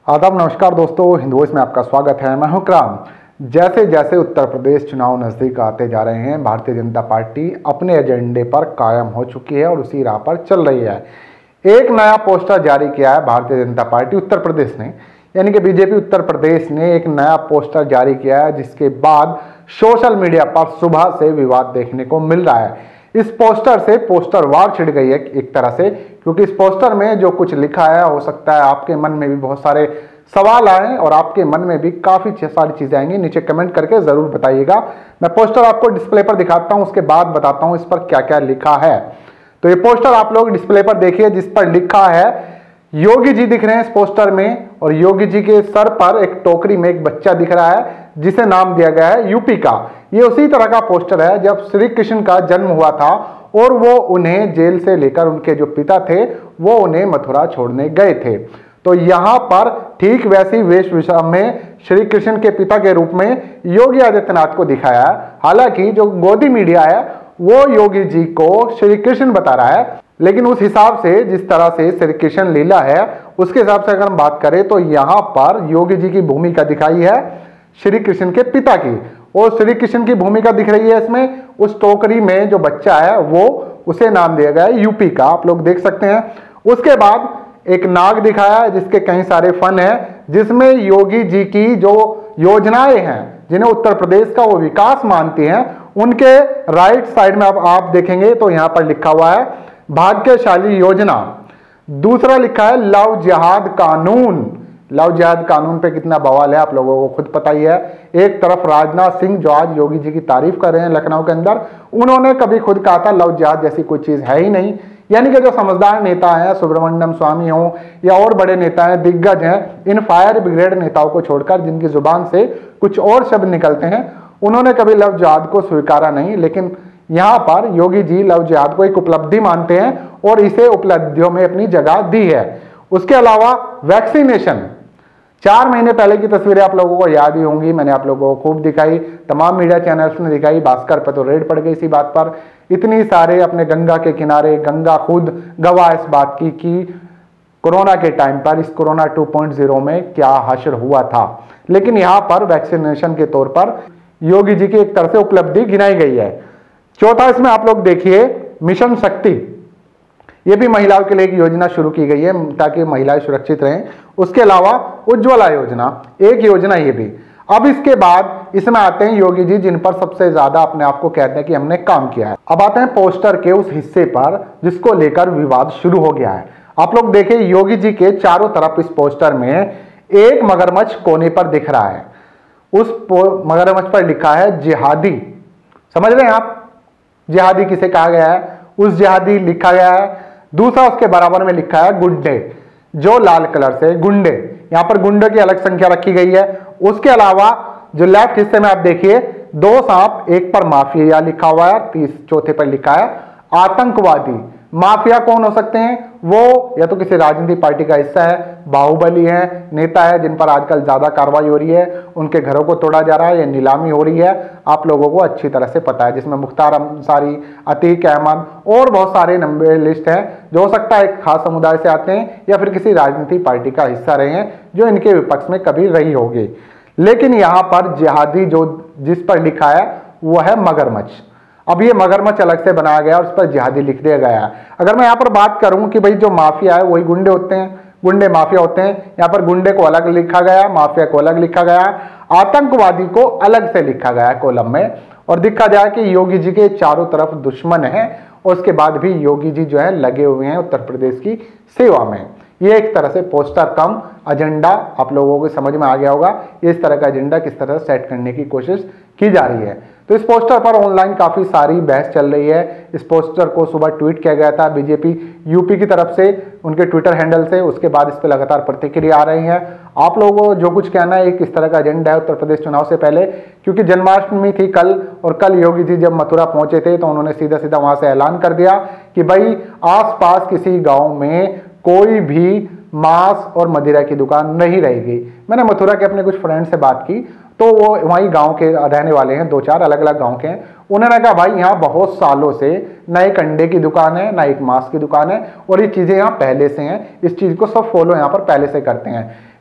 आदाब, नमस्कार दोस्तों, हिंद वॉइस में आपका स्वागत है। मैं हूं क्राम। जैसे जैसे उत्तर प्रदेश चुनाव नज़दीक आते जा रहे हैं, भारतीय जनता पार्टी अपने एजेंडे पर कायम हो चुकी है और उसी राह पर चल रही है। एक नया पोस्टर जारी किया है भारतीय जनता पार्टी उत्तर प्रदेश ने, यानी कि बीजेपी उत्तर प्रदेश ने एक नया पोस्टर जारी किया है, जिसके बाद सोशल मीडिया पर सुबह से विवाद देखने को मिल रहा है। इस पोस्टर से पोस्टर वार छिड़ गई है एक तरह से, क्योंकि इस पोस्टर में जो कुछ लिखा है, हो सकता है आपके मन में भी बहुत सारे सवाल आए और आपके मन में भी काफी सारी चीजें आएंगी। नीचे कमेंट करके जरूर बताइएगा। मैं पोस्टर आपको डिस्प्ले पर दिखाता हूं, उसके बाद बताता हूं इस पर क्या क्या लिखा है। तो ये पोस्टर आप लोग डिस्प्ले पर देखिए, जिस पर लिखा है योगी जी दिख रहे हैं इस पोस्टर में, और योगी जी के सर पर एक टोकरी में एक बच्चा दिख रहा है जिसे नाम दिया गया है यूपी का। ये उसी तरह का पोस्टर है जब श्री कृष्ण का जन्म हुआ था और वो उन्हें जेल से लेकर उनके जो पिता थे वो उन्हें मथुरा छोड़ने गए थे। तो यहां पर ठीक वैसी वेशभूषा में श्री कृष्ण के पिता के रूप में योगी आदित्यनाथ को दिखाया है। हालांकि जो गोदी मीडिया है वो योगी जी को श्री कृष्ण बता रहा है, लेकिन उस हिसाब से जिस तरह से श्री कृष्ण लीला है उसके हिसाब से अगर हम बात करें तो यहां पर योगी जी की भूमिका दिखाई है श्री कृष्ण के पिता की, और श्री कृष्ण की भूमिका दिख रही है इसमें। उस टोकरी में जो बच्चा है वो उसे नाम दिया गया है यूपी का, आप लोग देख सकते हैं। उसके बाद एक नाग दिखाया है जिसके कई सारे फन है, जिसमें योगी जी की जो योजनाएं हैं जिन्हें उत्तर प्रदेश का वो विकास मानती हैं, उनके राइट साइड में आप देखेंगे तो यहां पर लिखा हुआ है भाग्यशाली योजना। दूसरा लिखा है लव जिहाद कानून। लव जिहाद कानून पे कितना बवाल है आप लोगों को खुद पता ही है। एक तरफ राजनाथ सिंह जो आज योगी जी की तारीफ कर रहे हैं लखनऊ के अंदर, उन्होंने कभी खुद कहा था लव जिहाद जैसी कोई चीज है ही नहीं। यानी कि जो समझदार नेता हैं, सुब्रमण्यम स्वामी हो या और बड़े नेता हैं, दिग्गज हैं, इन फायर ब्रिगेड नेताओं को छोड़कर जिनकी जुबान से कुछ और शब्द निकलते हैं, उन्होंने कभी लव जिहाद को स्वीकारा नहीं। लेकिन यहां पर योगी जी लव जिहाद को एक उपलब्धि मानते हैं और इसे उपलब्धियों में अपनी जगह दी है। उसके अलावा वैक्सीनेशन, 4 महीने पहले की तस्वीरें आप लोगों को याद ही होंगी, मैंने आप लोगों को खूब दिखाई, तमाम मीडिया चैनल्स ने दिखाई। भास्कर पर तो रेड पड़ गई इसी बात पर। इतनी सारे अपने गंगा के किनारे, गंगा खुद गवाह इस बात की कि कोरोना के टाइम पर इस कोरोना 2.0 में क्या हश्र हुआ था। लेकिन यहां पर वैक्सीनेशन के तौर पर योगी जी की एक तरह से उपलब्धि गिनाई गई है। चौथा इसमें आप लोग देखिए मिशन शक्ति, ये भी महिलाओं के लिए एक योजना शुरू की गई है ताकि महिलाएं सुरक्षित रहें। उसके अलावा उज्ज्वला योजना, एक योजना ये भी। अब इसके बाद इसमें आते हैं योगी जी जिन पर सबसे ज्यादा अपने आप को कहते हैं कि हमने काम किया है। अब आते हैं पोस्टर के उस हिस्से पर जिसको लेकर विवाद शुरू हो गया है। आप लोग देखिए योगी जी के चारों तरफ इस पोस्टर में एक मगरमच्छ कोने पर दिख रहा है। उस मगरमच्छ पर लिखा है जिहादी। समझ रहे हैं आप जिहादी किसे कहा गया है? उस जिहादी लिखा गया है। दूसरा उसके बराबर में लिखा है गुंडे, जो लाल कलर से गुंडे, यहां पर गुंडे की अलग संख्या रखी गई है। उसके अलावा जो लेफ्ट हिस्से में आप देखिए 2 सांप, एक पर माफिया लिखा हुआ है, चौथे पर लिखा है आतंकवादी। माफिया कौन हो सकते हैं? वो या तो किसी राजनीतिक पार्टी का हिस्सा है, बाहुबली है, नेता है जिन पर आजकल ज्यादा कार्रवाई हो रही है, उनके घरों को तोड़ा जा रहा है या नीलामी हो रही है, आप लोगों को अच्छी तरह से पता है, जिसमें मुख्तार अंसारी, अतीक अहमद और बहुत सारे नंबर लिस्ट हैं जो हो सकता है एक खास समुदाय से आते हैं या फिर किसी राजनीतिक पार्टी का हिस्सा रहे हैं जो इनके विपक्ष में कभी रही होगी। लेकिन यहां पर जिहादी जो जिस पर लिखा है वो है मगरमच्छ। अब ये मगरमच्छ अलग से बनाया गया और उस पर जिहादी लिख दिया गया है। अगर मैं यहाँ पर बात करूं कि भाई जो माफिया है वही गुंडे होते हैं, गुंडे माफिया होते हैं, यहाँ पर गुंडे को अलग लिखा गया, माफिया को अलग लिखा गया, आतंकवादी को अलग से लिखा गया है कॉलम में। और दिखा जाए कि योगी जी के चारों तरफ दुश्मन है और उसके बाद भी योगी जी जो है लगे हुए हैं उत्तर प्रदेश की सेवा में। ये एक तरह से पोस्टर कम एजेंडा आप लोगों को समझ में आ गया होगा, इस तरह का एजेंडा किस तरह से सेट करने की कोशिश की जा रही है। तो इस पोस्टर पर ऑनलाइन काफी सारी बहस चल रही है। इस पोस्टर को सुबह ट्वीट किया गया था बीजेपी यूपी की तरफ से, उनके ट्विटर हैंडल से। उसके बाद इस पर लगातार प्रतिक्रिया आ रही है। आप लोगों को जो कुछ कहना है किस तरह का एजेंडा है उत्तर प्रदेश चुनाव से पहले, क्योंकि जन्माष्टमी थी कल, और कल योगी जी जब मथुरा पहुंचे थे तो उन्होंने सीधा सीधा वहां से ऐलान कर दिया कि भाई आसपास किसी गांव में कोई भी मांस और मदिरा की दुकान नहीं रहेगी। मैंने मथुरा के अपने कुछ फ्रेंड से बात की तो वो वहीं गांव के रहने वाले हैं, 2-4 अलग अलग गांव के हैं। उन्होंने कहा भाई यहाँ बहुत सालों से ना एक अंडे की दुकान है ना एक मांस की दुकान है, और ये चीजें यहाँ पहले से हैं, इस चीज को सब फॉलो यहाँ पर पहले से करते हैं।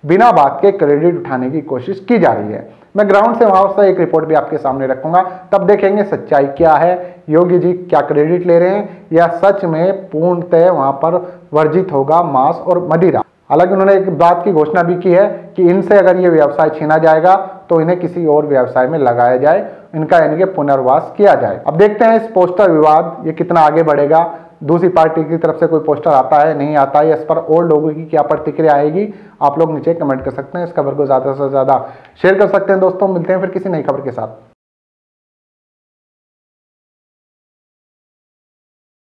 बिना बात के क्रेडिट उठाने की कोशिश की जा रही है। मैं ग्राउंड से वहां से एक रिपोर्ट भी आपके सामने रखूंगा, तब देखेंगे सच्चाई क्या है, योगी जी क्या क्रेडिट ले रहे हैं या सच में पूर्णतः वहां पर वर्जित होगा मांस और मदिरा। हालांकि उन्होंने एक बात की घोषणा भी की है कि इनसे अगर ये व्यवसाय छीना जाएगा तो इन्हें किसी और व्यवसाय में लगाया जाए, इनका यानी कि पुनर्वास किया जाए। अब देखते हैं इस पोस्टर विवाद ये कितना आगे बढ़ेगा, दूसरी पार्टी की तरफ से कोई पोस्टर आता है नहीं आता है, इस पर और लोगों की क्या प्रतिक्रिया आएगी, आप लोग नीचे कमेंट कर सकते हैं। इस खबर को ज़्यादा से ज़्यादा शेयर कर सकते हैं दोस्तों। मिलते हैं फिर किसी नई खबर के साथ।